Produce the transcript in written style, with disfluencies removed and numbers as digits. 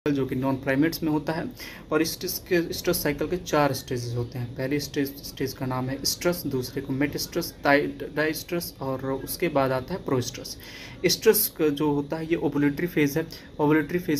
जो कि non primates में होता है। और स्ट्रेस साइकिल के 4 स्टेजेस होते हैं। पहले स्टेज का नाम है स्ट्रेस, दूसरे को मेटास्ट्रेस, डाइस्ट्रेस और उसके बाद आता है प्रोस्ट्रेस। स्ट्रेस जो होता है ये ओवुलेटरी फेज है। Ovulatory phase